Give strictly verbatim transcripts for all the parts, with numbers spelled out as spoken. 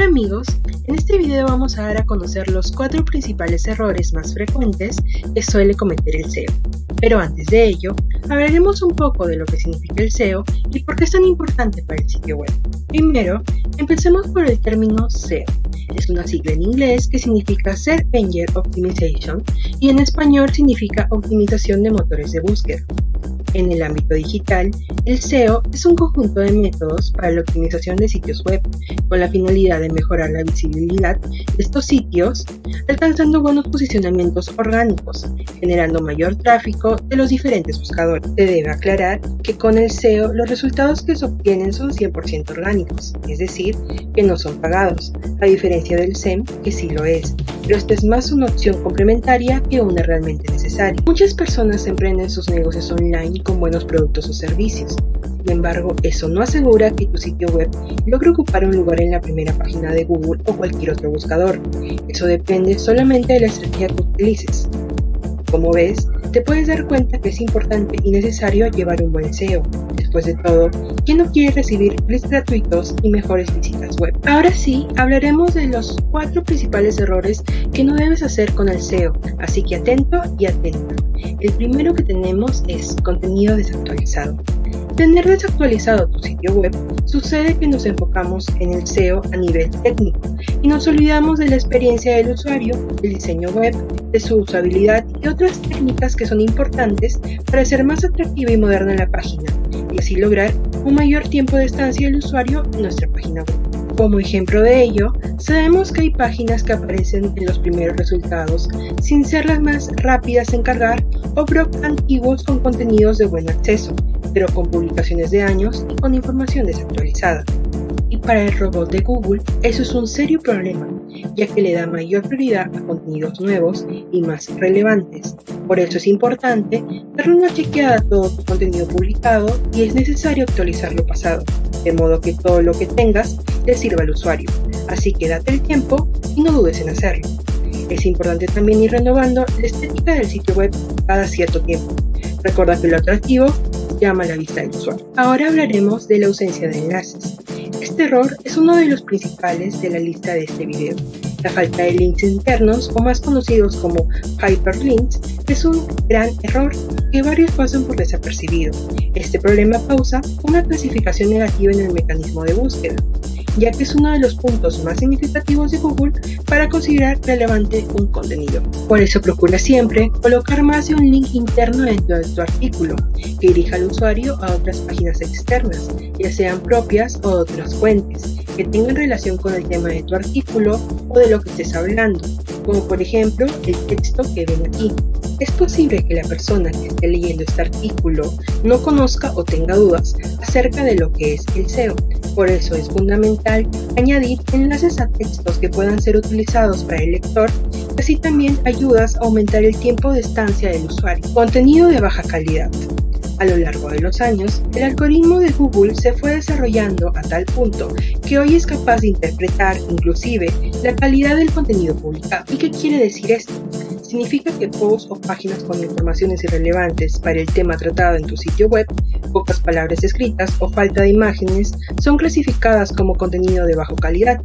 Hola amigos, en este video vamos a dar a conocer los cuatro principales errores más frecuentes que suele cometer el S E O. Pero antes de ello, hablaremos un poco de lo que significa el S E O y por qué es tan importante para el sitio web. Primero, empecemos por el término S E O. Es una sigla en inglés que significa Search Engine Optimization y en español significa optimización de motores de búsqueda. En el ámbito digital, el S E O es un conjunto de métodos para la optimización de sitios web, con la finalidad de mejorar la visibilidad de estos sitios, alcanzando buenos posicionamientos orgánicos, generando mayor tráfico de los diferentes buscadores. Se debe aclarar que con el S E O los resultados que se obtienen son cien por ciento orgánicos, es decir, que no son pagados, a diferencia del S E M, que sí lo es, pero esta es más una opción complementaria que una realmente necesaria. Muchas personas emprenden sus negocios online con buenos productos o servicios. Sin embargo, eso no asegura que tu sitio web logre ocupar un lugar en la primera página de Google o cualquier otro buscador. Eso depende solamente de la estrategia que utilices. Como ves, te puedes dar cuenta que es importante y necesario llevar un buen S E O. Después de todo, ¿quién no quiere recibir clics gratuitos y mejores visitas web? Ahora sí, hablaremos de los cuatro principales errores que no debes hacer con el S E O, así que atento y atenta. El primero que tenemos es contenido desactualizado. Tener desactualizado tu sitio web sucede que nos enfocamos en el S E O a nivel técnico y nos olvidamos de la experiencia del usuario, el diseño web, de su usabilidad y otras técnicas que son importantes para hacer más atractiva y moderna la página y así lograr un mayor tiempo de estancia del usuario en nuestra página web. Como ejemplo de ello, sabemos que hay páginas que aparecen en los primeros resultados sin ser las más rápidas en cargar o blogs antiguos con contenidos de buen acceso, pero con publicaciones de años y con información desactualizada. Y para el robot de Google, eso es un serio problema, ya que le da mayor prioridad a contenidos nuevos y más relevantes. Por eso es importante darle una chequeada a todo tu contenido publicado y es necesario actualizar lo pasado, de modo que todo lo que tengas le sirva al usuario. Así que date el tiempo y no dudes en hacerlo. Es importante también ir renovando la estética del sitio web cada cierto tiempo. Recuerda que lo atractivo llama a la vista del usuario. Ahora hablaremos de la ausencia de enlaces. Este error es uno de los principales de la lista de este video. La falta de links internos, o más conocidos como hyperlinks, es un gran error que varios pasan por desapercibido. Este problema causa una clasificación negativa en el mecanismo de búsqueda, ya que es uno de los puntos más significativos de Google para considerar relevante un contenido. Por eso procura siempre colocar más de un link interno dentro de tu artículo, que dirija al usuario a otras páginas externas, ya sean propias o de otras fuentes, que tengan relación con el tema de tu artículo o de lo que estés hablando, como por ejemplo el texto que ven aquí. Es posible que la persona que esté leyendo este artículo no conozca o tenga dudas acerca de lo que es el S E O. Por eso es fundamental añadir enlaces a textos que puedan ser utilizados para el lector, así también ayudas a aumentar el tiempo de estancia del usuario. Contenido de baja calidad. A lo largo de los años, el algoritmo de Google se fue desarrollando a tal punto que hoy es capaz de interpretar inclusive la calidad del contenido publicado. ¿Y qué quiere decir esto? Significa que posts o páginas con informaciones irrelevantes para el tema tratado en tu sitio web, pocas palabras escritas o falta de imágenes son clasificadas como contenido de baja calidad.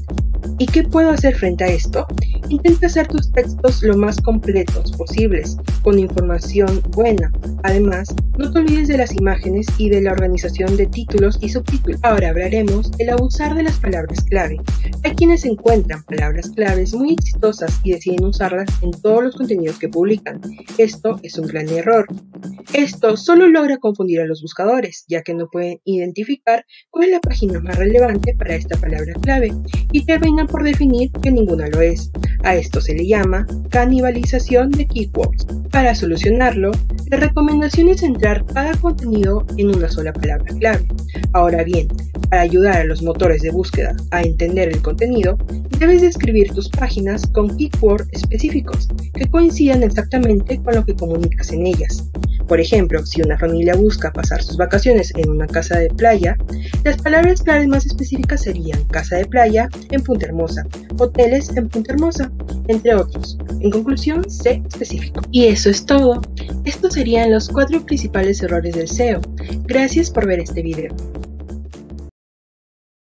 ¿Y qué puedo hacer frente a esto? Intenta hacer tus textos lo más completos posibles, con información buena. Además, no te olvides de las imágenes y de la organización de títulos y subtítulos. Ahora hablaremos del abusar de las palabras clave. Hay quienes encuentran palabras claves muy exitosas y deciden usarlas en todos los contenidos que publican. Esto es un gran error. Esto solo logra confundir a los buscadores, ya que no pueden identificar cuál es la página más relevante para esta palabra clave y terminan por definir que ninguna lo es. A esto se le llama canibalización de keywords. Para solucionarlo, la recomendación es centrar cada contenido en una sola palabra clave. Ahora bien, para ayudar a los motores de búsqueda a entender el contenido, debes describir tus páginas con keywords específicos que coincidan exactamente con lo que comunicas en ellas. Por ejemplo, si una familia busca pasar sus vacaciones en una casa de playa, las palabras claves más específicas serían casa de playa en Punta Hermosa, hoteles en Punta Hermosa, entre otros. En conclusión, sé específico. Y eso es todo. Estos serían los cuatro principales errores del S E O. Gracias por ver este video.